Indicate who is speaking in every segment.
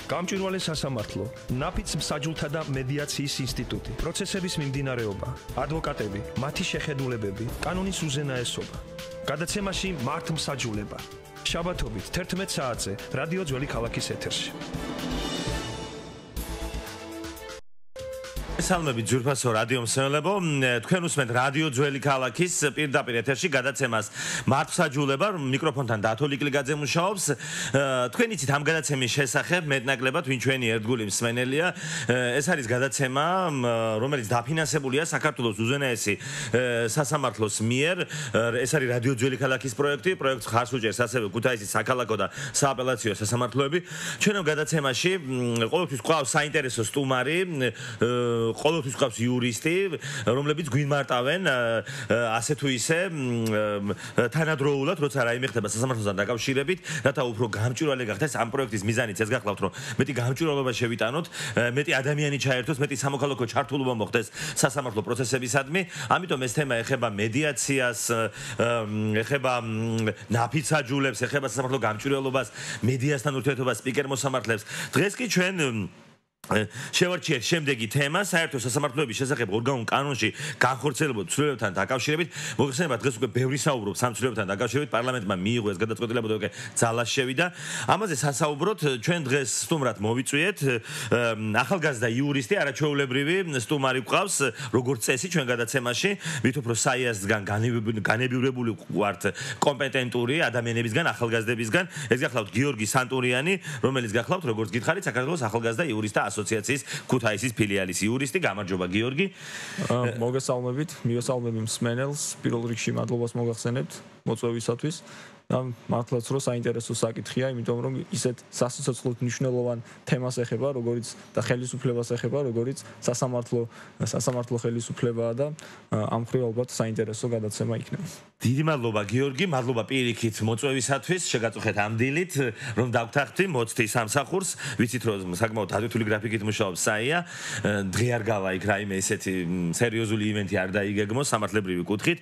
Speaker 1: გამჭვირვალე სასამართლო, ნაფიც-მსაჯულთა და მედიაციის ინსტიტუტი, პროცესების მიმდინარეობა, ადვოკატები, მათი შეხედულებები, კანონის უზენაესობა. გადაცემაში მართმსაჯულება. შაბათობით 11 საათზე რადიო ძველი ქალაქის ეთერში.
Speaker 2: Salmები ძვირფასო რადიო მსმენელებო, თქვენ უსმენთ რადიო ძველი ქალაქის პირდაპირ ეთერში გადაცემას მართმსაჯულება, მიკროფონთან დათო ლიკლიგაძე მუშაობს. თქვენ იცით ამ გადაცემის შესახებ მეტნაკლებად ვინ ჩვენი ერთგული მსმენელია. ეს არის გადაცემა, რომელიც დაფინანსებულია საქართველოს უზენაესი სასამართლოს მიერ. ეს არის რადიო ძველი ქალაქის პროექტი. პროექტს ხარს უჭერს ასევე ქუთაისის საქალაქო და სააპელაციო სასამართლოები. ჩვენ ამ გადაცემაში ყოველთვის ყავს საინტერესო სტუმარი, ყოველთვის ყავს იურისტი, რომლებიც გვიმარტავენ ასე თუ ისე თანადროულად, როცა რაიმე ხდება სასამართლოსთან დაკავშირებით, რათა უფრო გამჭვირვალე გახდეს ამ პროექტის მიზანიც ეს გახლავთ, რომ მეტი გამჭვირვალობა შევიტანოთ, მეტი ადამიანი ჩაერთოს, მეტი სამოქალაქო ჩართულობა მოხდეს სასამართლო პროცესებისადმი. ამიტომ ეს თემა ეხება მედიაციას, ეხება ნაფიც-საჯულებს, ეხება სასამართლო გამჭვირვალობას, მედიასთან ურთიერთობას, სპიკერ მოსამართლებს. დღეს კი ჩვენ შევარჩიეთ შემდეგი თემა, საერთო სასამართლოების შესახებ ორგანულ კანონში განხორციელებულ ცვლილებებთან დაკავშირებით. მოგეხსენება, დღეს უკვე ბევრი საუბრობს ამ ცვლილებებთან დაკავშირებით, პარლამენტმა მიიღო ეს გადაწყვეტილება და უკვე ძალას შევიდა. ამაზე სასაუბროთ ჩვენ დღეს სტუმრად მოვიწვიეთ ახალგაზრდა იურისტი, არაჩვეულებრივი სტუმარი გვყავს, როგორც წესი ჩვენ გადაცემაში, მით უფრო საიასგან განებივრებული ვართ კომპეტენტური ადამიანებისგან, ახალგაზრდებისგან. ეს გახლავთ გიორგი სანტურიანი, რომელიც გახლავთ, როგორც გითხარით, საქართველოს ახალგაზრდა იურისტთა ასოციაციის ქუთაისის ფილიალის იურისტი. გამარჯობა გიორგი.
Speaker 3: მოგესალმებით, მივესალმები მსმენელს. პირველ რიგში მადლობას მოგახსენებთ მოწვევისათვის. და მართლაც რომ საინტერესო საკითხია, იმიტომ რომ ისეთ სასიცოცხლოდ მნიშვნელოვან თემას ეხება, როგორც და ხელისუფლებას ეხება, როგორც სასამართლო ხელისუფლებაა და ამ მხრივ ალბათ საინტერესო გადაცემა იქნება.
Speaker 2: დიდი მადლობა გიორგი, მადლობა პირიქით მოწვევისათვის, შეგაწუხეთ ამ დილით, რომ დავთანხმდი მოცდი სამსახურს. ვიცით რომ საკმაოდ ადვილი გრაფიკით მუშაობს საია, დღე არ გავა იქ რაიმე ესეთი სერიოზული ივენთი არ დაიგეგმოს სამართლებრივი კუთხით.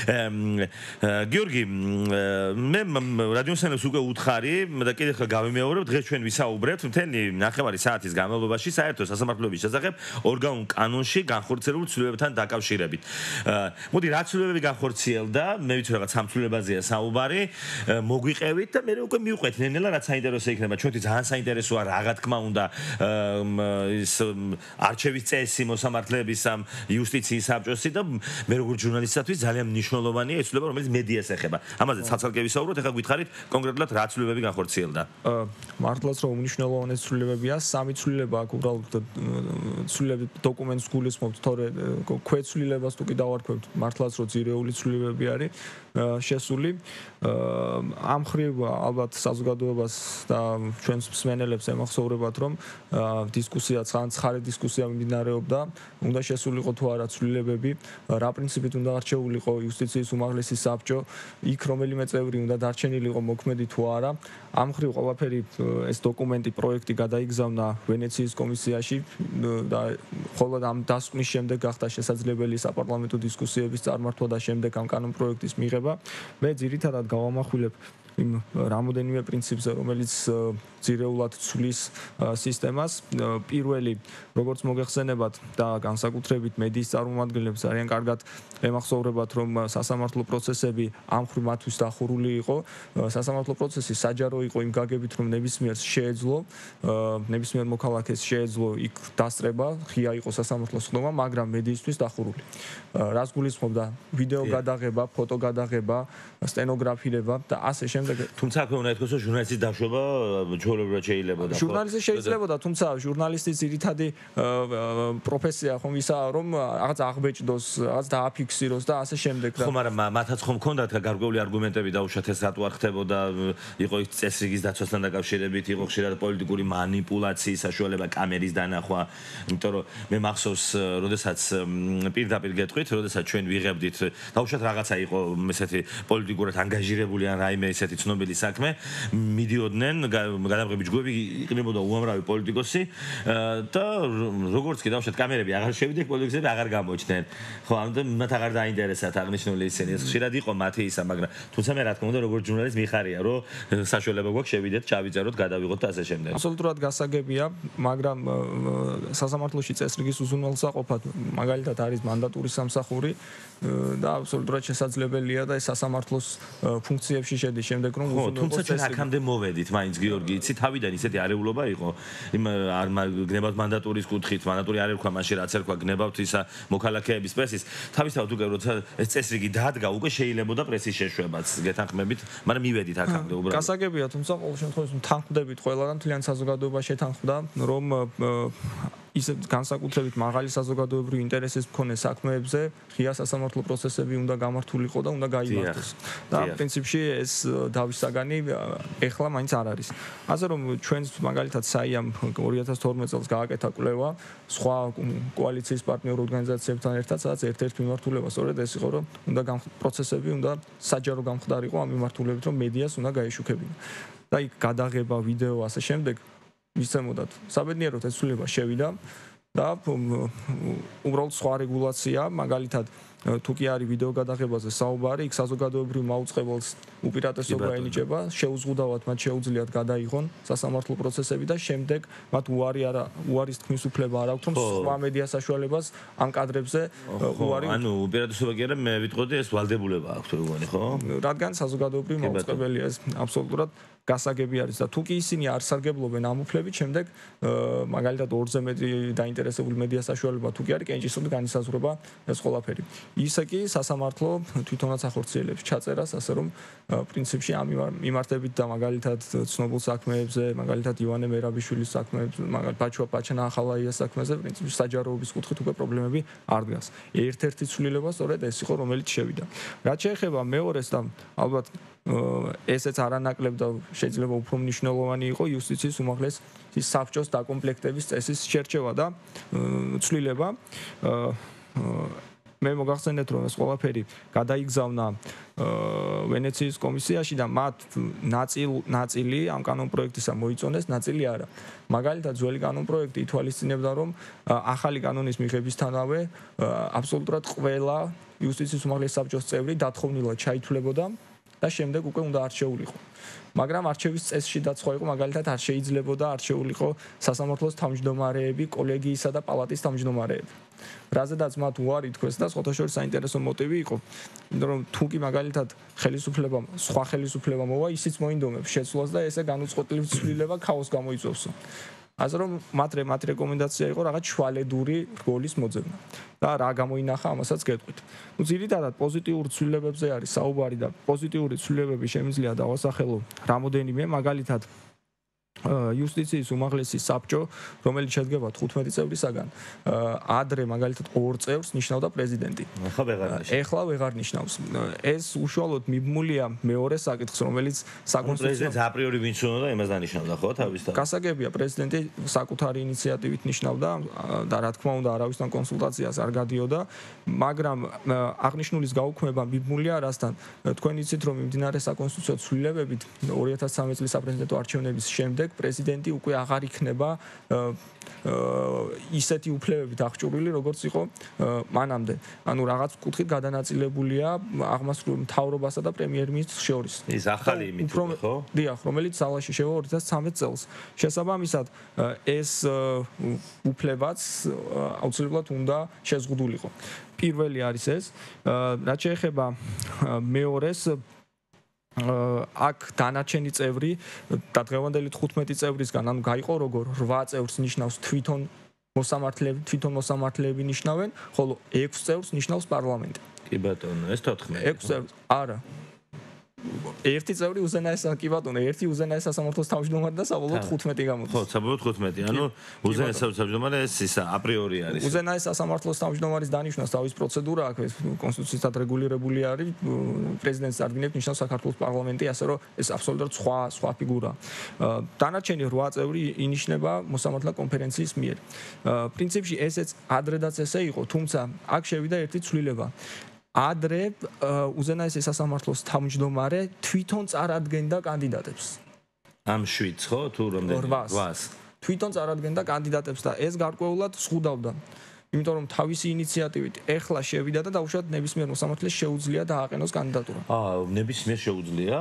Speaker 2: გიორგი, მე რადიო მსმენელს უკვე უთხარი და კიდევ ხელ გავიმეორებ, დღეს ჩვენ ვისაუბრებთ მთელი ნახევარი საათის განმავლობაში საერთო სასამართლოების შესახებ ორგანულ კანონში განხორციელებულ ცვლილებებთან დაკავშირებით. მოდი რა ცვლილებები განხორციელდა, მე ვიცი რაღაც სამ ცვლილებაზეა საუბარი, მოგვიყევით და მე უკვე მივყვეთ ნენელა რაც საინტერესო იქნება. ჩვენთვის ძალიან საინტერესოა რა თქმა უნდა ის არჩევის წესი მოსამართლეების ამ იუსტიციის საბჭოსი და მე როგორც ჟურნალისტისთვის ძალიან მნიშვნელოვანია ეს ცვლილება, რომელიც მედიას ეხება. ამაზე ცალ-ცალკე ვისაუბროთ, ეხლა გითხარით კონკრეტულად რა ცვლილებები განხორციელდა.
Speaker 3: მართლაც რომ უმნიშვნელოვანესი ცვლილებებია, სამი ცვლილება აქ უბრალოდ ცვლილებების დოკუმენტს გულისხმობთ, თორე ქვეცვლილებას თუ კი დავარქვევთ, მართლაც რომ ძირეული ცვლილებები არის შესული. ამ მხრივ ალბათ საზოგადოებას და ჩვენს მსმენელებს ემახსოვრებათ, რომ დისკუსია, ცხარე დისკუსია მიმდინარეობდა, უნდა შესულიყო თუ არა ცვლილებები, რა პრინციპით უნდა არჩეულიყო იუსტიციის უმაღლესი საბჭო, იქ რომელიმე წევრი უნდა დარჩენილიყო მოქმედი თუ არა. ამ მხრივ ყველაფერი ეს დოკუმენტი, პროექტი გადაიგზავნა ვენეციის კომისიაში და ხოლო ამ დასკვნის შემდეგ გახდა შესაძლებელი საპარლამენტო დისკუსიების წარმართვა და შემდეგ ამ კანონ პროექტის მიღება. მე ძირითადად გავამახვილებ იმ რამოდენიმე პრინციპზე, რომელიც ძირეულად ცვლის სისტემას. პირველი, როგორც მოგეხსენებათ და განსაკუთრებით მედიის წარმომადგენლებს ძალიან კარგად ემახსოვრებათ, რომ სასამართლო პროცესები ამ მხრივ მათთვის დახურული იყო. სასამართლო პროცესი საჯარო იყო იმ გაგებით, რომ ნებისმიერს შეეძლო, ნებისმიერ მოქალაქეს შეეძლო იქ დასწრება, ღია იყო სასამართლოს ხდომა, მაგრამ მედიისთვის დახურული. რას გულისხმობდა? ვიდეო გადაღება, ფოტო გადაღება, სტენოგრაფირება და ასე შემდეგ.
Speaker 2: თუმცა აქვე უნდა ითქვას, რომ ჟურნალისტის დაშვება ჩვეულებრივად შეიძლება და
Speaker 3: ჟურნალისტი შეიძლებოდა, თუმცა ჟურნალისტის ძირითადი პროფესია ხომ ისაა, რომ რაღაც აღბეჭდოს, რაღაც დააფიქსიროს და ასე შემდეგ.
Speaker 2: ხო, მაგრამ მათაც ხომ ჰქონდათ გარკვეული არგუმენტები დაუშვათ ეს რატო არ ხდებოდა, იყო ის წესრიგის დაცვასთან დაკავშირებით, იყო ხშირად პოლიტიკური მანიპულაციის საშუალება, კამერის დანახვა, იმიტომ რომ მე მახსოვს, როდესაც პირდაპირ გეტყვით, როდესაც ჩვენ ვიღებდით, დაუშვათ რაღაცა იყო ესეთი პოლიტიკურად ანგაჟირებული ან რაიმე ესეთი ცნობილი საქმე მიდიოდნენ გადამღები ჯგუფი იყრებოდა უამრავი პოლიტიკოსი და როგორც კი დავშეთ კამერები აღარ შევიდნენ პოლიტიკოსები აღარ გამოჩნდნენ ხო ამიტომ მათ აღარ დაინტერესათ აღნიშნული ისინი ეს ხშირად იყო მათი ისა მაგრამ თუმცა მე რა თქმა უნდა როგორც ჟურნალისტი მიხარია რომ საშუალება გვაქვს შევიდეთ ჩავიწეროთ გადავიღოთ და ასე შემდეგ
Speaker 3: აბსოლუტურად გასაგებია მაგრამ სასამართლოში წესრიგის უზრუნველსაყოფად მაგალითად არის მანდატური სამსახური და აბსოლუტურად შესაძლებელია და ეს სასამართლოს ფუნქციებში შედის შემდეგ რომ
Speaker 2: უზრუნველყოს თუმცა ჩვენ აქამდე მოვედით მაინც გიორგი იცი თავიდან ისეთი არეულობა იყო იმ არ გნებავთ მანდატურის კუთხით მანდატური არ ერქვა მაშინ რაც ერქვა გნებავთ ისა მოქალაქეების პრესის თავისთავად უკვე როცა ეს წესრიგი დადგა უკვე შეიძლებოდა პრესის შეშვებაც გეთანხმებით მაგრამ მივედით აქამდე უბრალოდ
Speaker 3: გასაგებია თუმცა ყოველ შემთხვევაში თანხმდებით ყველა და მთლიან საზოგადოება შეთანხმდა რომ ისე განსაკუთრებით მაღალი საზოგადოებრივი ინტერესის მქონე საქმეებზე ღია სასამართლო პროცესები უნდა გამართულიყო და უნდა გაიმართოს. და პრინციპში ეს დავის საგანი ეხლა მაინც არ არის. ასე რომ ჩვენს მაგალითად საიამ 2012 წელს გააკეთა კვლევა სხვა კოალიციის პარტნიორ ორგანიზაციებთან ერთად, სადაც ერთ-ერთი მიმართულება სწორედ ეს იყო, რომ უნდა პროცესები უნდა საჯარო გამხდარიყო ამ მიმართულებით, რომ მედიას უნდა გაეშუქებინა. და იქ გადაღება, ვიდეო ასე შემდეგ მისცემოდათ საბედნიეროდ ეს ცვლილება შევიდა და უბრალოდ სხვა რეგულაცია მაგალითად თუ კი არის ვიდეო გადაღებაზე საუბარი იქ საზოგადოებრივ მაუწყებელს უპირატესობა ენიჭება შეუზღუდავად მათ შეუძლიათ გადაიღონ სასამართლო პროცესები და შემდეგ მათ უარის თქმის უფლება არ აქვთ რომ სხვა მედია საშუალებას ამ კადრებზე უარი
Speaker 2: ანუ უპირატესობა კი არა მე ვიტყოდი ეს ვალდებულება აქვს ეგონი ხო
Speaker 3: რადგან საზოგადოებრივ მაუწყებელია ეს აბსოლუტურად გასაგები არის და თუ კი ისინი არ სარგებლობენ ამ უფლებით, შემდეგ მაგალითად ორზე მეტი დაინტერესებული მედია საშუალება თუ კი არის კენჭისყრით განისაზღვრება ეს ყველაფერი. ისე კი სასამართლო თვითონაც ახორციელებს ჩაწერას, ასე რომ პრინციპში ამ მიმართებით და მაგალითად ცნობილ საქმეებზე, მაგალითად ივანე მერაბიშვილის საქმეებზე, მაგალითად ბაჩვა პაჩანა-ახალაიას საქმეზე პრინციპში საჯაროობის კუთხით უკვე პრობლემები არ დგას. ერთ-ერთი ცვლილება სწორედ ეს იყო, რომელიც შევიდა. რაც შეეხება მეორეს და ალბათ ესეც არანაკლებ და შეიძლება უფრო მნიშვნელოვანი იყო იუსტიციის უმაღლესი საბჭოს დაკომპლექტების წესის შერჩევა და ცვლილება. მე მოგახსენეთ რომ ეს ყველაფერი გადაიგზავნა ვენეციის კომისიაში და მათ ნაწილი ამ კანონპროექტისა მოიწონეს, ნაწილი არა. მაგალითად ძველი კანონპროექტი ითვალისწინებდა რომ ახალი კანონის მიღებისთანავე აბსოლუტურად ყველა იუსტიციის უმაღლესი საბჭოს წევრი დათხოვნილად ჩაითვლებოდა და შემდეგ უკვე უნდა არჩეულიყო. მაგრამ არჩევის წესშიდაც ხო იყო, მაგალითად არ შეიძლებოდა არჩეულიყო სასამართლოს თავმჯდომარეები, კოლეგიისა და პალატის თავმჯდომარეები. რაზედაც მათ უარი თქვეს და სხვათაშორის საინტერესო მოტივი იყო, იმიტომ რომ თუ კი მაგალითად სხვა ხელისუფლება მოვა, ისიც მოინდომებს შეცვლას და ესე განუწყვეტლივ ცვლილება ქაოსს გამოიწვევსო. ასე რომ მათ რეკომენდაცია იყო რაღაც შვალედური რგოლის მოძებნა და რა გამოინახა ამასაც გეტყვით. ნუ ძირითადად პოზიტიურ ცვლილებებზე არის საუბარი და პოზიტიური ცვლილებები შემიძლია დავასახელო რამოდენიმე მაგალითად იუსტიციის უმაღლესი საბჭო, რომელიც შედგება 15 წევრისაგან, ადრე მაგალითად 2 წევრს ნიშნავდა პრეზიდენტი. ეხლა ვეღარ ნიშნავს. ეს უშუალოდ მიბმულია მეორე საკითხს, რომელიც საკონსტიტუციო
Speaker 2: პრეზიდენტს აპრიორი ვინც უნდა იმას დანიშნავდა, ხო, თავისთავად.
Speaker 3: გასაგებია, პრეზიდენტი საკუთარი ინიციატივით ნიშნავდა და რა თქმა უნდა, არავისთან კონსულტაციას არ გადიოდა, მაგრამ აღნიშნულის გაუქმება მიბმულია რასთან? თქვენ იცით, რომ მიმდინარე საკონსტიტუციო ცვლილებებით 2013 წლის საპრეზიდენტო არჩევნების შემდეგ პრეზიდენტი უკვე აღარ იქნება ისეთი უფლებებით აღჭურვილი, როგორც იყო მანამდე. ანუ რაღაც კუთხით გადანაწილებულია აღმასრულებელ მთავრობასა და პრემიერ-მინისტრს შორის.
Speaker 2: ის ახალი იმითია, ხო?
Speaker 3: დიახ, რომელიც სალაში შევა 2013 წელს. შესაბამისად, ეს უფლებაც აუცილებლად უნდა შეზღუდულიყო. პირველი არის ეს, რაც შეეხება მეორეს აქ დანარჩენი წევრი და დღევანდელი 15 წევრისგან, ანუ გაიყო როგორ 8 წევრს ნიშნავს თვითონ მოსამართლეები ნიშნავენ, ხოლო 6 წევრს ნიშნავს პარლამენტი.
Speaker 2: კი ბატონო, ეს 14.
Speaker 3: 6 წევრს არა. ერთი წევრი უზენაესა კი ბატონო, ერთი უზენაეს სასამართლოს თავმჯდომარე და საბოლოოდ 15 გამოდის.
Speaker 2: ხო, საბოლოოდ 15. ანუ უზენაეს თავმჯდომარე ეს ისა აპრიორი არის.
Speaker 3: უზენაეს სასამართლოს თავმჯდომარის დანიშვნას თავის პროცედურა აქვს, კონსტიტუციით რეგულირებული არის, პრეზიდენტს წარდგინებს ნიშნავს საქართველოს პარლამენტი, ასე რომ ეს აბსოლუტურად სხვა ფიგურაა. დანარჩენი 8 წევრი ინიშნება მოსამართლე კონფერენციის მიერ. პრინციპში ესეც ადრედაც ესე იყო, თუმცა აქ შევიდა ერთი ცვლილება. ადრე უზენაესი სასამართლოს თავმჯდომარე თვითონ წარადგენდა კანდიდატებს.
Speaker 2: ამ 7-ს ხო თუ რამდენი? 8-ს.
Speaker 3: თვითონ წარადგენდა კანდიდატებს და ეს გარკვეულად ზღუდავდა. იმიტომ რომ თავისი ინიციატივით ეხლა შევიდა და დაუშვათ ნებისმიერ მოსამართლეს შეუძლია დააყენოს კანდიდატურა.
Speaker 2: ნებისმიერ შეუძლია.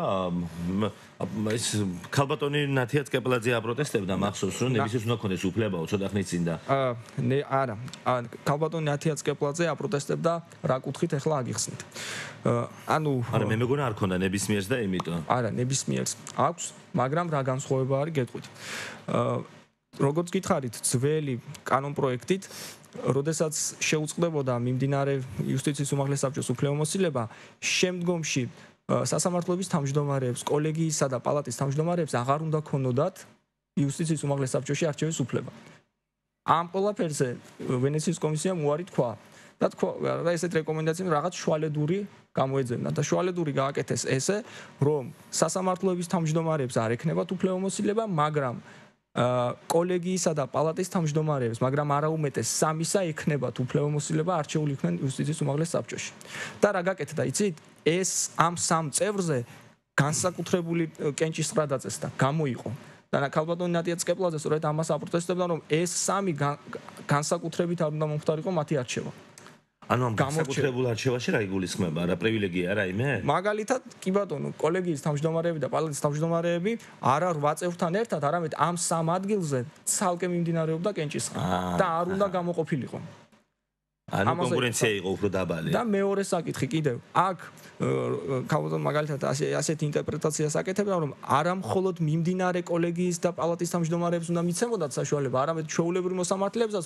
Speaker 2: ეს ქალბატონი ნათია წკეპლაძე აპროტესტებდა მახსოვს რომ ნებისმიერ უნდა ქონდეს უფლებაო ცოტა ხნის წინ და.
Speaker 3: არა. ქალბატონი ნათია წკეპლაძე აპროტესტებდა რა კუთხით ეხლა აგიხსნით.
Speaker 2: არა მე მეგონა არ ქონდა ნებისმიერს და იმიტომ.
Speaker 3: არა ნებისმიერს აქვს, მაგრამ რა განსხვავება არის გეტყვით. როგორც გითხარით, ძველი კანონპროექტით როდესაც შეუწყდებოდა მიმდინარე იუსტიციის უმაღლეს საბჭოს უფლებამოსილება, შემდგომში სასამართლოების თავმჯდომარეებს, კოლეგიისა და პალატის თავმჯდომარეებს აღარ უნდა ქონოდათ იუსტიციის უმაღლეს საბჭოში არჩევის უფლება. ამ ყველაფერზე ვენეციის კომისიამ უარი თქვა და თქვა ესეთ რეკომენდაციებს რაღაც შუალედური გამოეძებნა და შუალედური გააკეთეს ესე, რომ სასამართლოების თავმჯდომარეებს არ ექნებათ უფლებამოსილება, მაგრამ კოლეგიისა და პალატის თავმჯდომარეებს, მაგრამ არაუმეტეს 3-ისა ექნებათ უფლებამოსილება არჩეული იქნენ იუსტიციის უმაღლეს საბჭოში. და რა გაკეთდა, იცით? ეს ამ 3 წევრზე განსაკუთრებული კენჭისყრა დაწესდა, გამოიყო. და ქალბატონი ნათია წკეპლაძე სწორედ ამას აპროტესტებდა, რომ ეს 3 განსაკუთრებით არ უნდა მომხდარიყო მათი არჩევა.
Speaker 2: ანუ ამ განსაკუთრებულ არჩევაში რა იგულისხმება? რა პრივილეგია რა იმე?
Speaker 3: მაგალითად, კი ბატონო, კოლეგიის თავმჯდომარეები და პალატის თავმჯდომარეები არა 8 წევრთან ერთად, არამედ ამ 3 ადგილზე ცალკე მიმდინარეობდა კენჭისყრა და არ უნდა გამოყოფილიყო.
Speaker 2: ანუ კონკურენცია იყო უფრო დაბალი.
Speaker 3: და მეორე საკითხი კიდევ, აქ ქალბატონი მაგალითად ასეთი ინტერპრეტაციას აკეთებდა, რომ არა მხოლოდ მიმდინარე კოლეგიის და პალატის თავმჯდომარეებს უნდა მიცემოდათ საშუალება, არამედ ჩვეულებრივ მოსამართლებსაც,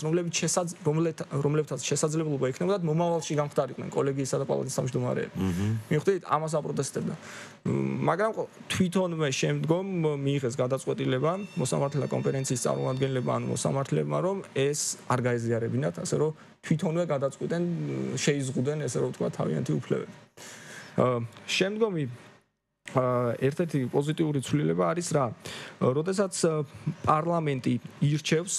Speaker 3: რომლებთაც შესაძლებლობა ექნებოდათ მომავალში გამხდარიყვნენ კოლეგიისა და პალატის თავმჯდომარეები. მიხვდით, ამას აპროტესტებდა. მაგრამ თვითონვე შემდგომ მიიღეს გადაწყვეტილება მოსამართლეთა კონფერენციის წარმომადგენლებმა ან მოსამართლებმა, რომ ეს არ გაეზიარებინათ, ასე რომ თვითონვე გადაწყვეტენ, შეიზღუდენ, ესე რომ ვთქვა, თავიანთი უფლებები. შემდგომი ერთ-ერთი პოზიტიური ცვლილება არის რა? როდესაც პარლამენტი ირჩევს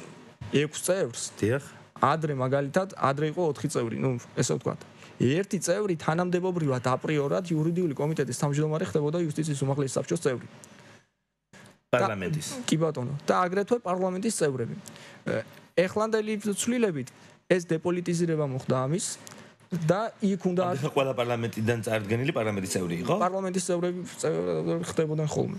Speaker 3: 6 წევრს,
Speaker 2: დიახ,
Speaker 3: ადრე მაგალითად, ადრე იყო 4 წევრი, ну, ესე ვთქვა. ერთი წევრი თანამდებობრივად აპრიორად იურიდიული კომიტეტის თავმჯდომარე ხდებოდა იუსტიციის უმაღლეს საბჭოს წევრი.
Speaker 2: პარლამენტის.
Speaker 3: კი ბატონო, და აგრეთვე პარლამენტის წევრები. ეხლანდელი ცვლილებით ეს დეპოლიტიზირება მოხდა ამის და იქ უნდა
Speaker 2: ყველა პარლამენტიდან წარდგენილი პარლამენტის წევრი იყო?
Speaker 3: პარლამენტის წევრები ხდებოდნენ ხოლმე.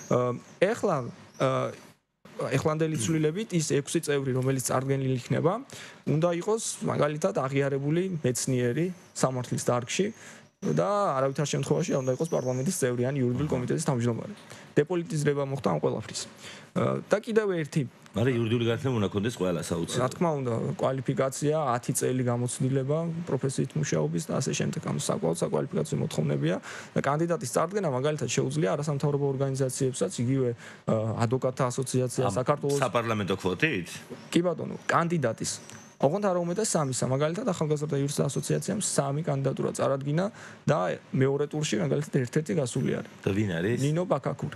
Speaker 3: ეხლანდელი ცვლილებით ის 6 წევრი, რომელიც წარდგენილი იქნება, უნდა იყოს მაგალითად აღიარებული მეცნიერი სამართლის დარგში და არავითარ შემთხვევაში არ უნდა იყოს პარლამენტის წევრი ან იურიდიული კომიტეტის თავმჯდომარე. დეპოლიტიზირება მოხდა ამ ყველაფრის. და კიდევ ერთი
Speaker 2: მაგრამ იურიდიული განათლება უნდა ქონდეს ყველა საოცრად.
Speaker 3: რა თქმა უნდა, კვალიფიკაცია, 10 წელი გამოცდილება, პროფესიით მუშაობის და ასე შემდეგ. ამ საკვალო საკვალიფიკაციო მოთხოვნებია და კანდიდატის წარდგენა მაგალითად შეუძლია არასამთავრობო ორგანიზაციებსაც, იგივე ადვოკატთა ასოციაცია, საქართველოს
Speaker 2: საპარლამენტო კვოტით?
Speaker 3: კი ბატონო, კანდიდატის ოღონდ არ უმეტეს 3-ისა, მაგალითად ახალგაზრდა იურისტთა ასოციაციამ 3 კანდიდატურა წარადგინა და მეორე ტურში მაგალითად ერთ-ერთი გასული არის.
Speaker 2: და ვინ არის?
Speaker 3: ნინო ბაკაკური.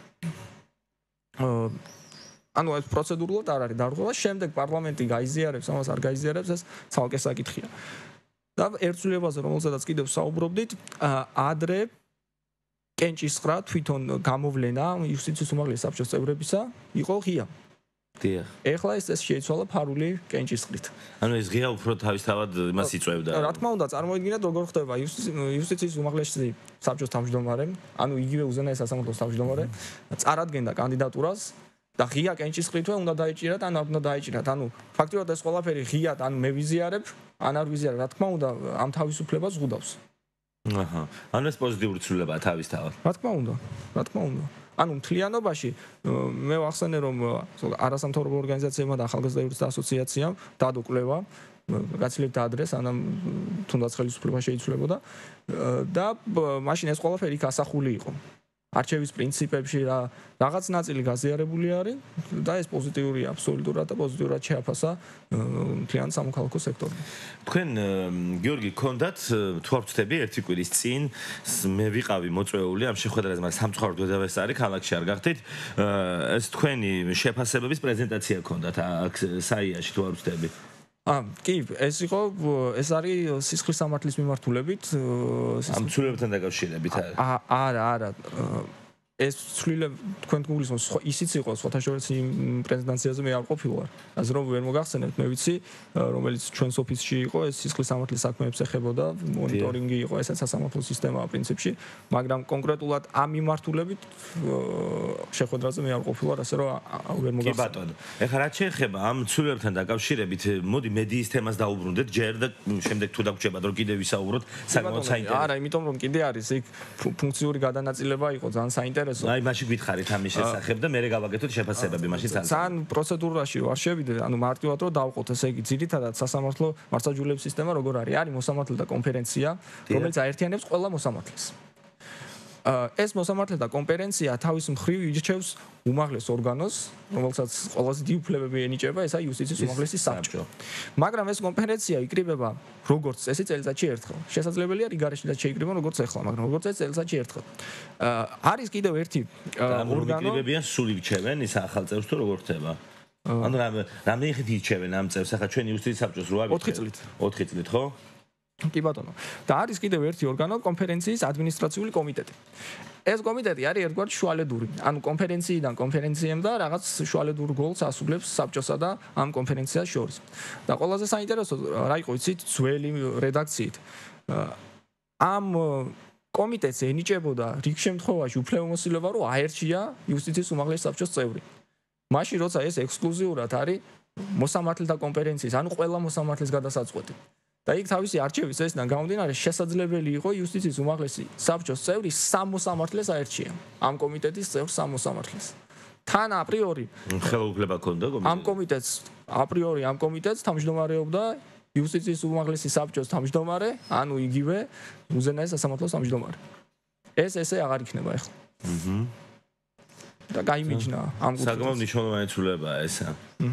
Speaker 3: ანუ ეს პროცედურულად არ არის დარღვევა, შემდეგ პარლამენტი გაიზიარებს, ამას არ გაიზიარებს, ეს ცალკე საკითხია. და ერთ ცვლილებაზე, რომელზედაც კიდევ საუბრობდით, ადრე კენჭისყრა თვითონ გამოვლენა იუსტიციის უმაღლეს საბჭოს წევრებისა იყო ღია.
Speaker 2: დიახ.
Speaker 3: ეხლა ეს შეიცვალა ფარული კენჭისყრით.
Speaker 2: ანუ ეს ღია უფრო თავისთავად იმას იწვევდა.
Speaker 3: რა თქმა უნდა, წარმოიდგინეთ როგორ ხდება იუსტიციის უმაღლეს საბჭოს თავმჯდომარე, ანუ იგივე უზენაეს სასამართლოს თავმჯდომარე, წარადგენდა კანდიდატურას და ღია კენჭისყრითვე უნდა დაიჭირათ, ან არ უნდა დაიჭირათ. ანუ ფაქტობრივად ეს ყველაფერი ღიად ან მე ვიზიარებ, ან არ ვიზიარებ. რა თქმა უნდა, ამ თავისუფლებას ზღუდავს.
Speaker 2: აჰა. ანუ ეს პოზიტიური ცვლილებაა თავისთავად.
Speaker 3: რა თქმა უნდა, რა თქმა უნდა. ანუ მთლიანობაში მე ვახსენე რომ არასამთავრობო ორგანიზაციებმა და ახალგაზრდა იურისტთა ასოციაციამ დადო კვლევა გაცილებით ადრე, სანამ თუნდაც ხელისუფლება შეიცვლებოდა და მაშინ ეს ყველაფერი იქ ასახული იყო. არჩევის პრინციპებში რაღაც ნაწილი გაზიარებული არის და ეს პოზიტიურია აბსოლუტურად და პოზიტიურად შეაფასა მთლიან სამოქალაქო სექტორს.
Speaker 2: თქვენ გიორგი გქონდათ თუ არ ვწდები ერთი კვირის წინ მე ვიყავი მოწვეული ამ შეხვედრაზე, მაგრამ სამწუხაროდ ვედავესარი ქალაქში არ გახდით. ეს თქვენი შეფასებების პრეზენტაცია გქონდათ აქ საიაში თუ არ ვწდები?
Speaker 3: კი, ეს არის სისხლის სამართლის მიმართულებით
Speaker 2: ამ ცვლილებებთან დაკავშირებით
Speaker 3: არა ეს ცვლილება თქვენ გულისხმობთ ისიც იყო სხვათა შორის იმ პრეზიდენციაზე მე არ ყოფილვარ ასე რომ ვერ მოგახსენებთ მე ვიცი რომელიც ჩვენს ოფისში იყო ეს სისხლის სამართლის საქმეებს ეხებოდა მონიტორინგი იყო ესაც სასამართლო სისტემაა პრინციპში მაგრამ კონკრეტულად ამ მიმართულებით შეხვედრაზე მე არ ყოფილვარ ასე რომ ვერ მოგახსენებთ კი
Speaker 2: ბატონო ეხლა რაც შეეხება ამ ცვლილებებთან დაკავშირებით მოდი მედიის თემას დაუბრუნდეთ ჯერ და შემდეგ თუ დაგვრჩებათ რომ კიდე ვისაუბროთ საკმაოდ საინტერესო
Speaker 3: არა იმიტომ რომ კიდე არის იქ ფუნქციური გადანაწილება იყო ძალიან საინტერესო
Speaker 2: აი მაშინ გითხარით ამის შესახებ და მე გავაკეთოთ შეფასებები მაშინ
Speaker 3: ძალიან პროცედურაში ვარ შევიდე ანუ მარტივად რომ დავყოთ ესე იგი ძირითადად სასამართლო მართლმსაჯულების სისტემა როგორ არის მოსამართლეთა კონფერენცია რომელიც აერთიანებს ყველა მოსამართლეს ეს მოსამართლეთა კონფერენცია თავის მხრივ ირჩევს უმაღლეს ორგანოს რომელსაც ყველაზე დიდი უფლებები ენიჭება ესა იუსტიციის უმაღლესი საბჭო მაგრამ ეს კონფერენცია იკრიბება როგორც წესი წელიწადში ერთხელ შესაძლებელია რიგარეშიც შეიკრიბონ როგორც ახლა მაგრამ როგორც წესი წელიწადში ერთხელ არის კიდევ ერთი
Speaker 2: ორგანო იკრიბებიან სულ ირჩევენ ის ახალ წევრს თუ როგორ ხდება ანუ რამდენი ხით ირჩევენ ამ წევრს ახლა ჩვენ იუსტიციის საბჭოს რო არის 4 წლით ხო
Speaker 3: კი ბატონო და არის კიდევ ერთი ორგანო კონფერენციის ადმინისტრაციული კომიტეტი ეს კომიტეტი არის ერთგვარი შუალედური ანუ კონფერენციიდან კონფერენციემ და რაღაც შუალედურ გოლს ასრულებს საბჭოსა და ამ კონფერენციას შორის და ყველაზე საინტერესო რა იყო იცით ძველი რედაქციით ამ კომიტეტს ენიჭებოდა რიგ შემთხვევაში უფლებამოსილება რომ აერჩია იუსტიციის უმაღლესი საბჭოს წევრი მაშინ როცა ეს ექსკლუზიურად არის მოსამართლეთა კონფერენციის ანუ ყველა მოსამართლის გადასაწყვეტი და იქ თავისი არჩევის წესიდან გამომდინარე შესაძლებელი იყო იუსტიციის უმაღლესი საბჭოს წევრი სამ მოსამართლეს აერჩია ამ კომიტეტის წევრ სამ მოსამართლეს თან აპრიორი
Speaker 2: ხელოვნება ქონდა
Speaker 3: ამ კომიტეტს აპრიორი ამ კომიტეტს თავმჯდომარეობდა იუსტიციის უმაღლესი საბჭოს თავმჯდომარე ანუ იგივე უზენაეს სასამართლოს თავმჯდომარე ესე აღარ იქნება ახლა და გაიმიჯნა ამ
Speaker 2: საკმაოდ მნიშვნელოვანი ცვლილებაა ესა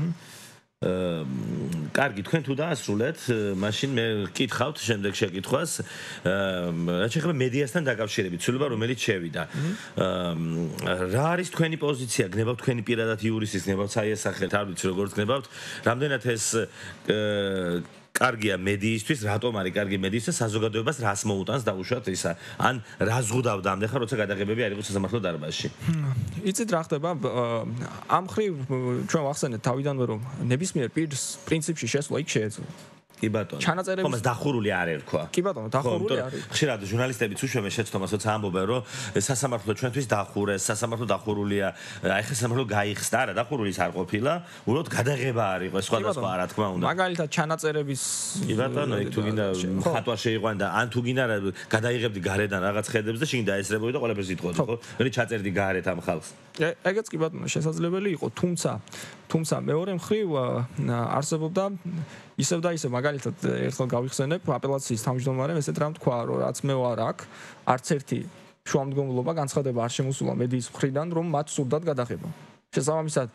Speaker 2: კარგი თქვენ თუ დაასრულეთ მაშინ მე გკითხავთ შემდეგ შეკითხვას რაც შეეხება მედიასთან დაკავშირებით ცვლილება რომელიც შევიდა რა არის თქვენი პოზიცია გნებავთ თქვენი პირადად იურისის გნებავთ საიასახელთ არ ვიცი როგორ გნებავთ რამდენად ეს კარგია მედიისთვის რატომ არის კარგი მედიისთვის საზოგადოებას რას მოუტანს დაუშვათ ისა ან რა ზღუდავდა ამდენ ხარ როცა გადაღებები არ იყო სასამართლო დარბაზში
Speaker 3: იცით რა ხდება ამ ხრივ ჩვენ ვახსენეთ თავიდანვე რომ ნებისმიერ პირს პრინციპში შესვლა იქ შეეძლო
Speaker 2: კი ბატონო
Speaker 3: ჩანაწერების
Speaker 2: ხომ დახურული არ ერქვა
Speaker 3: კი ბატონო დახურული არის
Speaker 2: ხშირად ჟურნალისტებიც უშვებენ შეცდომას როცა ამბობენ რომ სასამართლო ჩვენთვის დახურეს სასამართლო დახურულია აი ხე სასამართლო გაიხსნა არა დახურული ის არ ყოფილა უბრალოდ გადაღება არ იყო სხვადასხვა რა თქმა უნდა
Speaker 3: მაგალითად ჩანაწერების
Speaker 2: კი ბატონო იქ თუ გინდა ხატვა შეიყვან და ან თუ გინდა გადაიღებდი გარედან რაღაც ხედებს და შინ დაესწრებოდი და ყველაფერს იტყოდი ხო მე ჩაწერდი გარეთ ამ ხალხს
Speaker 3: ეგეც კი ბატონო შესაძლებელი იყო თუმცა მეორე მხრივ არსებობდა ისევ და ისევ მაგალითად ერთხელ გავიხსენებ აპელაციის თავმჯდომარემ ესეთ რამ თქვა რომ რაც მე ვარ აქ არც ერთი შუამდგომლობა განცხადება არ შემოსულა მედიის მხრიდან რომ მათ სურდათ გადაღება შესაბამისად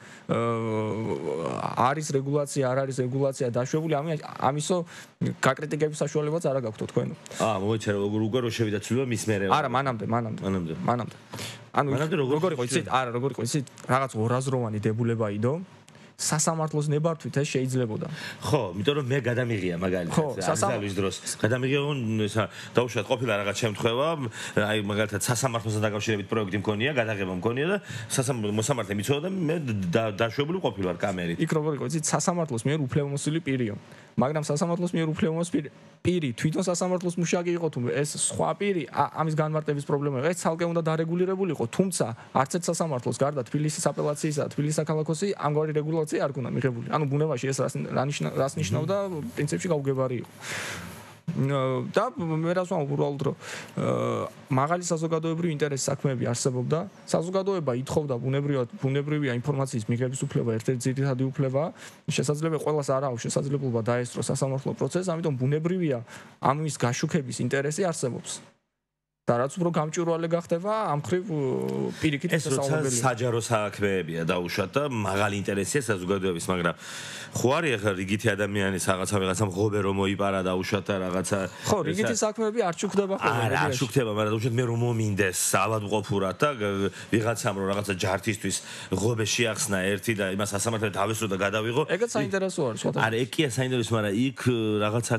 Speaker 3: არის რეგულაცია არ არის რეგულაცია დაშვებული ამისო გაკრიტიკების საშუალებაც არ აქვს თქვენ
Speaker 2: მოიწერე როგორ რო შევიდა ცვლილება მის მერე
Speaker 3: არა მანამდე ანუ როგორ იყო იცით არა როგორ იყო იცით რაღაც ორაზროვანი დებულება იდო სასამართლოს ნებართვით ეს შეიძლებოდა.
Speaker 2: ხო, იმიტომ რომ მე გადამიღია მაგალითად საზავის დროს. გადამიღია დაუშვათ ყოფილა რაღაც შემთხვევა, აი მაგალითად სასამართლოსთან დაკავშირებით პროექტი მქონია, გადაღება მქონია და მოსამართლე მიცოდა და მე დაშვებული ყოფილვარ კამერით.
Speaker 3: იქ როგორ იყო, იცით, სასამართლოს მიერ უფლებამოსილი პირიო. მაგრამ სასამართლოს მიერ უფლებამოსილი პირი თვითონ სასამართლოს მუშაკი იყო თუ ეს სხვა პირი ამის განმარტების პრობლემა იყო. ეს ცალკე უნდა დარეგულირებული იყო, თუმცა არც ერთ სასამართლოს გარდა თბილისის აპელაციისა და თბილისის საქალაქოსი ამგვარი რეგულაცია არ ქონდა მიღებული. ანუ ბუნებაში ეს რას ნიშნავდა პრინციპში გაუგებარი იყო. და მე რას ვამბობ უბრალოდ რომ მაღალი საზოგადოებრივი ინტერესის საქმეები არსებობდა. საზოგადოება ითხოვდა ბუნებრივია ინფორმაციის მიღების უფლება ერთ-ერთი ძირითადი უფლებაა. შესაძლებელი ყველას არ აქვს შესაძლებლობა დაესწროს სასამართლო პროცესს, ამიტომ ბუნებრივია ამის გაშუქების ინტერესი არსებობს. და რაც უფრო გამჭვირვალე გახდება ამ ხრივ პირიქით შესაძლებელი.
Speaker 2: ეს საჯარო საქმეებია დაუშვათ და მაღალი ინტერესია საზოგადოების, მაგრამ ხო არის ახლა რიგითი ადამიანის რაღაცა მღობე რომ მოიპარა დაუშვათ და რაღაცა
Speaker 3: ხო, რიგითი საქმეები არ ჩუქდება ხოლმე.
Speaker 2: არა, არ ჩუქდება, მაგრამ დაუშვათ მე რომ მომინდეს ავადმყოფურად და ვიღაცამ რომ რაღაცა ჯართისთვის ღობე შეახსნა ერთი და იმას ასამართლებლად დავესრო და გადავიღო.
Speaker 3: ეგაც საინტერესო არის, სხვა.
Speaker 2: არა, ეგია საინტერესო, მაგრამ იქ რაღაცა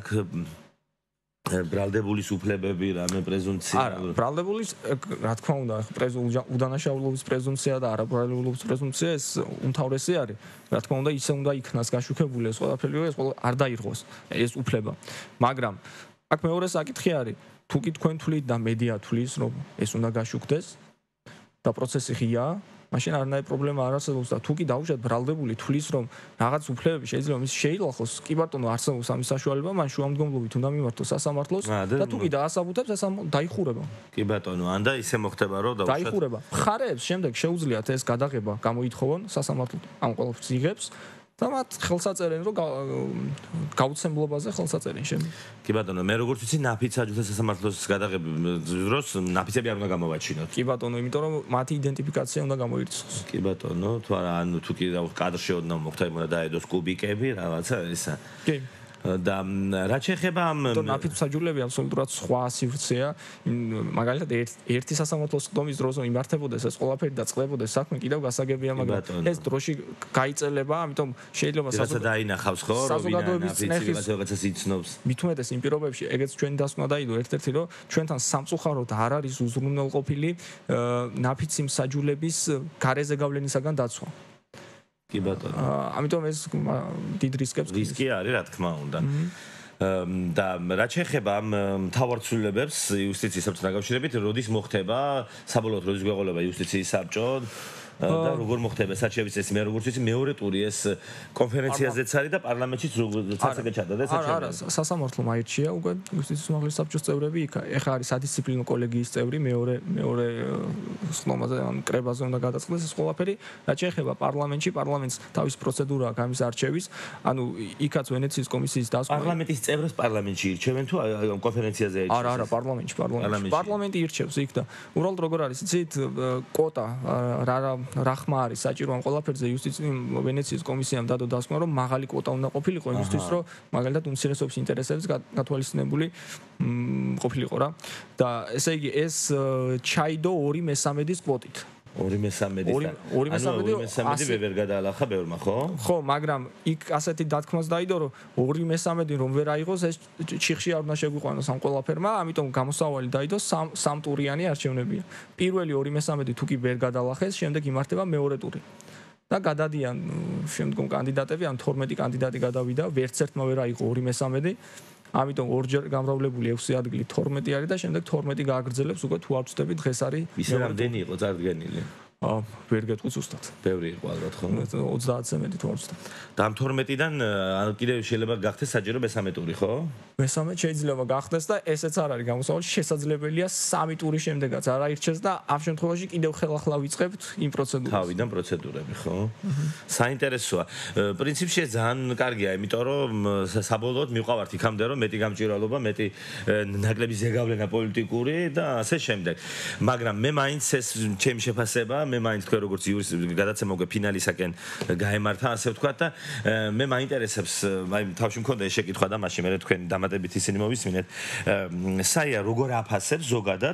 Speaker 2: ბრალდებულის უფლებები, რამე პრეზუმცია.
Speaker 3: არა, ბრალდებულის, რა თქმა უნდა, უდანაშაულობის პრეზუმცია და არაბრალდებულობის პრეზუმცია ეს უმთავრესი არის. რა თქმა უნდა, ისე უნდა იქნას გაშუქებული ეს ყველაფერი, ეს არ დაირღოს ეს უფლება. მაგრამ აქ მეორე საკითხი არის, თუ კი თქვენ თვლით და მედია თვლის, რომ ეს უნდა გაშუქდეს და პროცესი ღია, მაშინ არანაირი პრობლემა არ არსებობს და თუ კი დაუშვათ ბრალდებული თვლის, რომ რაღაც უფლებები შეიძლება მის შეილახოს, კი ბატონო, არსებობს ამის საშუალება, მან შუამდგომლობით უნდა მიმართოს სასამართლოს და თუ კი დაასაბუთებს, ეს დაიხურება.
Speaker 2: კი ბატონო, ან და ისე მოხდება, რომ
Speaker 3: დაიხურება. მხარეებს შემდეგ შეუძლიათ ეს გადაღება გამოითხოვონ სასამართლო ამ ყველაფერს იღებს და მათ ხელსაწერენ, რომ გაუცემლობაზე ხელსაწერენ შემდეგ.
Speaker 2: კი ბატონო, მე როგორც ვიცი, ნაფიც საჯულთა სასამართლოს გადაღების დროს ნაფიცები არ უნდა გამოვაჩინოთ.
Speaker 3: კი ბატონო, იმიტომ რომ მათი იდენტიფიკაცია უნდა გამოირიცხოს.
Speaker 2: კი ბატონო, თუ არა, ანუ თუ კი კადრში ოდნავ მოხდა, უნდა დაედოს კუბიკები, რაღაცა ისა.
Speaker 3: კი.
Speaker 2: და რაც შეეხება ამ
Speaker 3: ნაფიც საჯულები აბსოლუტურად სხვა სივრცეა. მაგალითად ერთი სასამართლოს ხდომის დროს იმართებოდეს ეს ყველაფერი და წყდებოდეს საქმე კიდევ გასაგებია, მაგრამ ეს დროში გაიწელება, ამიტომ შეიძლება
Speaker 2: რაღაცა დაინახავს ხო, რომ
Speaker 3: საზოგადოების წნეხის
Speaker 2: რაღაცას იცნობს.
Speaker 3: მით უმეტეს იმ პირობებში, ეგეც ჩვენი დასკვნა დაიდო ერთ-ერთი, რომ ჩვენთან სამწუხაროდ არ არის უზრუნველყოფილი ნაფიცი მსაჯულების გარეზე გავლენისაგან დაცვა.
Speaker 2: კი ბატონო.
Speaker 3: ამიტომ ეს დიდ რისკებს
Speaker 2: რისკი არის, რა თქმა უნდა. და რაც შეეხება ამ მთავარცვლილებებს იუსტიციის საბჭოს დაკავშირებით, როდის მოხდება საბოლოოდ როდის გვეყოლება იუსტიციის საბჭო და როგორ მოხდება საჩევის ეს მე როგორც ვიცი მეორე ტური ეს კონფერენციაზეც არის და პარლამენტშიც ცაცაკე ჩადდა და საჩევი.
Speaker 3: არა, სასამართლომ აირჩია უკვე იუსტიციის უმაღლესი საბჭოს წევრები, ეხა არის სადისციპლინო კოლეგიის წევრი, მეორე ხდომაზე ან კრებაზე უნდა გადაწყდეს ეს ყველაფერი. რაც შეეხება პარლამენტში, პარლამენტს თავის პროცედურა აქვს ამის არჩევის, ანუ იქაც ვენეციის კომისიის დასკვნა.
Speaker 2: პარლამენტის წევრებს პარლამენტში ირჩევენ თუ კონფერენციაზე ირჩევენ?
Speaker 3: არა, პარლამენტში. პარლამენტი ირჩევს იქ და უბრალოდ როგორ არის, იცით, კვოტა რა ხმა არის საჭირო ამ ყველაფერზე იუსტიციის ვენეციის კომისიამ დადო დასკვნა რომ მაღალი კვოტა უნდა ყოფილიყო იმისთვის რომ მაგალითად უმცირესობის ინტერესების გათვალისწინებული ყოფილიყო რა და ესე იგი ეს ჩაიდო 2/3-ის კვოტით
Speaker 2: 2/3 ვერ გადაალახა ბევრმა ხო?
Speaker 3: ხო, მაგრამ იქ ასეთი დათქმაც დაიდო რომ 2/3 რომ ვერ აიღოს ეს ჩიხში არ უნდა შეგვიყვანოს ამ ყველაფერმა, ამიტომ გამოსავალი დაიდო სამტურიანი არჩევნებია. პირველი 2/3 თუ კი ვერ გადაალახეს, შემდეგ იმართება მეორე ტური. და გადადიან შემდგომ კანდიდატები, ან 12 კანდიდატი გადავიდა, ვერც ერთმა ვერ აიღო 2/3. ამიტომ ორჯერ გამრავლებული 6 ადგილი 12 არის და შემდეგ 12 გააგრძელებს უკვე თუ არ ვწდები დღეს არის
Speaker 2: ისე რამდენი იყო წარდგენილი?
Speaker 3: ვერ გეტყვი ზუსტად.
Speaker 2: ბევრი იყო ალბათ ხო?
Speaker 3: 30-ზე მეტი თუ არ ვწდები.
Speaker 2: და ამ 12-დან კიდევ შეიძლება გახდეს საჯარო მესამე ტური ხო?
Speaker 3: მესამე შეიძლება გახდეს და ესეც არ არის გამოსავალი, შესაძლებელია 3 ტურის შემდეგაც არ აირჩეს და ამ შემთხვევაში კიდევ ხელახლა ვიწყებთ იმ პროცედურას.
Speaker 2: თავიდან პროცედურები ხო? საინტერესოა. პრინციპში ძალიან კარგია, იმიტომ რომ საბოლოოდ მივყავართ იქამდე რომ მეტი გამჭვირვალობა, მეტი ნაკლები ზეგავლენა პოლიტიკური და ასე შემდეგ. მაგრამ მე მაინც ეს ჩემი შეფასება მე მაინც თქვენ როგორც იურის გადაცემა უკვე ფინალისაკენ გაემართა ასე ვთქვა და მე მაინტერესებს აი თავში მქონდა ეს შეკითხვა და მაშინ მე თქვენ დამატებით ისინი მოვისმინეთ საია როგორ აფასებს ზოგადად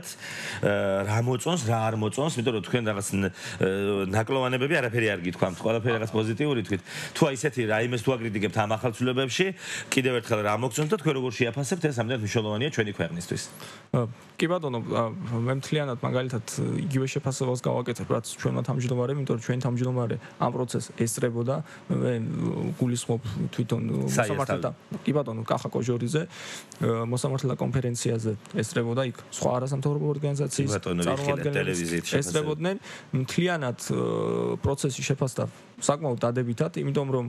Speaker 2: რა მოწონს რა არ მოწონს იმიტომ რომ თქვენ რაღაც ნაკლოვანებები არაფერი არ გითქვამთ ყველაფერი რაღაც პოზიტიური თქვით თუ აი ესეთი რაიმეს თუ აკრიტიკებთ ამ ახალცვლილებებში კიდევ ერთხელ რა მოგწონს და თქვენ როგორ შეაფასებთ ეს ამდენ მნიშვნელოვანია ჩვენი ქვეყნისთვის
Speaker 3: კი ბატონო მე მთლიანად მაგალითად იგივე შეფასებას გავაკეთებ რაც ჩვენმა თავმჯდომარემ, იმიტომ რომ ჩვენი თავმჯდომარე ამ პროცესს ესწრებოდა, მე გულისხმობ თვითონ მოსამართლეთა, კი ბატონო, კახა კოჟორიზე, მოსამართლეთა კონფერენციაზე ესწრებოდა იქ სხვა არასამთავრობო ორგანიზაციის
Speaker 2: წარმომადგენლები
Speaker 3: ესწრებოდნენ, მთლიანად პროცესი შეფასდა საკმაოდ დადებითად, იმიტომ რომ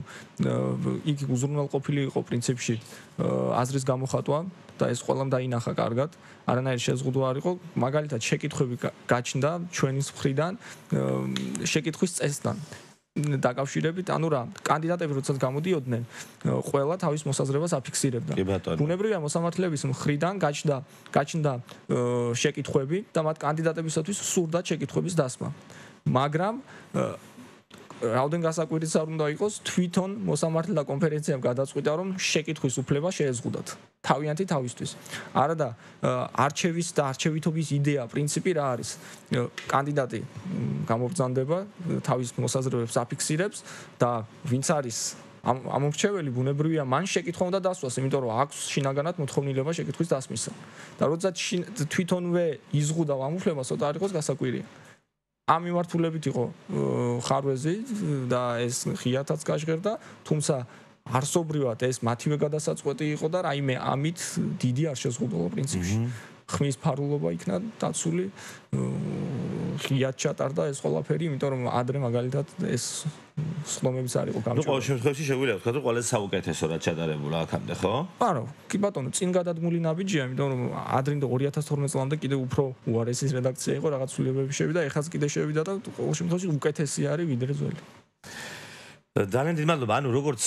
Speaker 3: იქ უზრუნველყოფილი იყო პრინციპში აზრის გამოხატვა და ეს ყველამ დაინახა კარგად. არანაირი შეზღუდვა არ იყო, მაგალითად შეკითხვები გაჩნდა ჩვენის მხრიდან შეკითხვის წესთან. დაკავშირებით, ანუ რა, კანდიდატები როდესაც გამოდიოდნენ, ყველა თავის მოსაზრებას აფიქსირებდა. ბუნებრივია მოსამართლეების მხრიდან გაჩნდა შეკითხვები და მათ კანდიდატებისათვის სურდათ შეკითხვების დასმა. მაგრამ რაოდენ გასაკვირიც არ უნდა იყოს, თვითონ მოსამართლეთა კონფერენციამ გადაწყვიტა, რომ შეკითხვის უფლება შეეზღუდათ თავიანთი თავისთვის. არა და არჩევის და არჩევითობის იდეა, პრინციპი რა არის? კანდიდატი გამობრძანდება, თავის მოსაზრებებს აფიქსირებს და ვინც არის ამორჩეველი, ბუნებრივია მან შეკითხვა უნდა დასვას, იმიტომ რომ აქვს შინაგანად მოთხოვნილება შეკითხვის დასმისა. და როდესაც თვითონვე იზღუდა ამ უფლებას, ცოტა არ იყოს გასაკვირია. ამ მიმართულებით იყო ხარვეზი და ეს ღიათაც გაჟღერდა, თუმცა არსობრივად ეს მათივე გადასაწყვეტი იყო და რაიმე ამით დიდი არ შეზღუდულა პრინციპში. ხმის ფარულობა იქნა დაცული, ღიად ჩატარდა ეს ყველაფერი, იმიტომ რომ ადრე მაგალითად ეს სხდომებიც არ იყო გამჭირველი.
Speaker 2: ყოველ შემთხვევაში შეგვიძლია ვთქვა, რომ ყველაზე საუკეთესო რაც ჩატარებულა აქამდე, ხო?
Speaker 3: არა, კი ბატონო, წინ გადადგმული ნაბიჯია, იმიტომ რომ ადრინდ 2012 წლამდე კიდევ უფრო უარესი რედაქცია იყო, რაღაც ცვლილებები შევიდა, ეხლაც კიდე შევიდა და ყოველ შემთხვევაში უკეთესი არის ვიდრე ძველი.
Speaker 2: ძალიან დიდი მადლობა, ანუ როგორც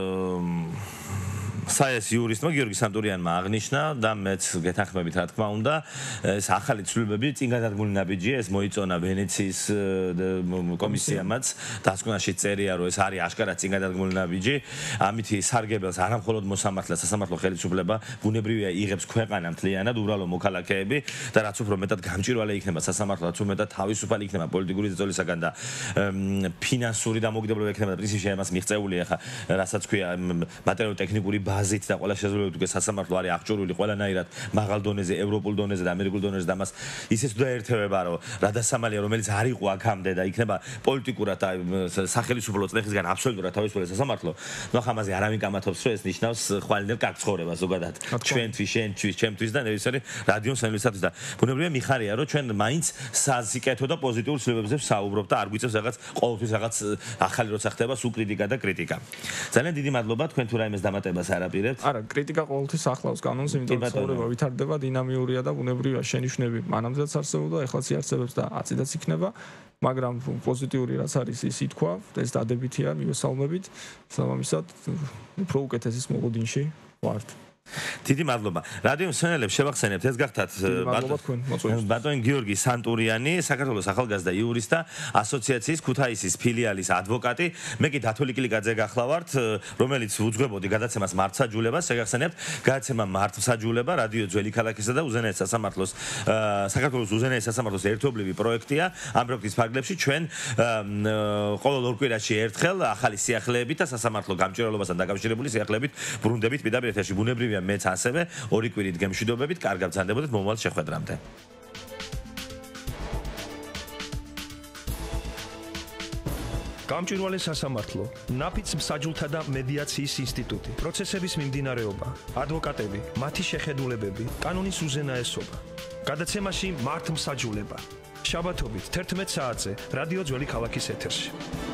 Speaker 2: საეცი იურისტმა გიორგი სანტურიანმა აღნიშნა და მეც გეთანხმებით რა თქმა უნდა ეს ახალი ცვლილებები წინ გადადგმული ნაბიჯია ეს მოიწონა ვენეციის კომისიამაც დასკვნაში წერია რომ ეს არის აშკარად წინ გადადგმული ნაბიჯი ამითი სარგებელს არა მხოლოდ მოსამართლე სასამართლო ხელისუფლება ბუნებრივია იღებს ქვეყანა მთლიანად უბრალო მოქალაქეები და რაც უფრო მეტად გამჭვირვალე იქნება სასამართლო რაც უფრო მეტად თავისუფალი იქნება პოლიტიკური ზეწოლისაგან და ფინანსური დამოკიდებულება იქნება და პრინციპში ამას მიღწეული ახლა რასაც ქვია მატერიალურ-ტექნიკური ბაზით და ყველა შესაძლებლობით უკვე სასამართლო არის აღჭურვილი ყველანაირად მაღალ დონეზე, ევროპულ დონეზე და ამერიკულ დონეზე და მას ისიც უნდა ერთევება, რომ რადასამალია, რომელიც არ იყო აქამდე და იქნება პოლიტიკურად და სახელმწიფო წლეხისგან აბსოლუტურად თავისუფალი სასამართლო, ნუ ახამაზე არავინ კამათობს, რომ ეს ნიშნავს ხვალინელ კარგ ცხოვრებას ზოგადად. ჩვენთვის, შენთვის, ჩემთვის და ნებისმიერი რადიო სანელისათვის და ბუნებრივია მიხარია, რომ ჩვენ მაინც საზიკეთო და პოზიტიურ ცვლილებებზე ვსაუბრობ და არ გვიწევს რაღაც ყოველთვის რაღაც ახალი როცა ხდება სულ კრიტიკა და კრიტიკა. ძალიან დიდი მადლობა თქვენ თუ რაიმეს დამატებას არაპირებთ.
Speaker 3: არა, კრიტიკა ყოველთვის ახლავს კანონს, იმიტომ რომ ცხოვრება ვითარდება, დინამიურია და ბუნებრივია შენიშვნები მანამდეც არსებობდა, ეხლაც იარსებებს და აწიდაც იქნება, მაგრამ პოზიტიური რაც არის ის ითქვა, ეს დადებითია მივესალმებით, სამამისად უფრო უკეთესის მოლოდინში ვართ.
Speaker 2: დიდი მადლობა. რადიო მსმენელებს შევახსენებთ, ეს გახდათ ბატონ გიორგი სანტურიანი, საქართველოს ახალგაზრდა იურისტა, ასოციაციის ქუთაისის ფილიალის ადვოკატი. მე კი დათოლი კილიკაძე გახლავართ, რომელიც უძღვებოდი გადაცემას მართმსაჯულებას, შეგახსენებთ, გადაცემა მართმსაჯულება, რადიო ძველი ქალაქისა და უზენაეს სასამართლოს საქართველოს უზენაეს სასამართლოს ერთობლივი პროექტია. ამ პროექტის ფარგლებში ჩვენ ყოველ ორ კვირაში ერთხელ ახალი სიახლეებით და სასამართლო გამჭვირვალობასთან დაკავშირებული სიახლეებით ბრუნდებით პირდაპირ ეთერში. ბუნებრივია მეც ასევე ორი კვირით გემშვიდობებით, კარგად ბრძანდებოდეთ მომავალ შეხვედრამდე.
Speaker 1: გამჭვირვალე სასამართლო, ნაფიც მსაჯულთა და მედიაციის ინსტიტუტი, პროცესების მიმდინარეობა, ადვოკატები, მათი შეხედულებები, კანონის უზენაესობა. გადაცემაში მართმსაჯულება. შაბათობით 11 საათზე რადიო ძველი ქალაქის ეთერში.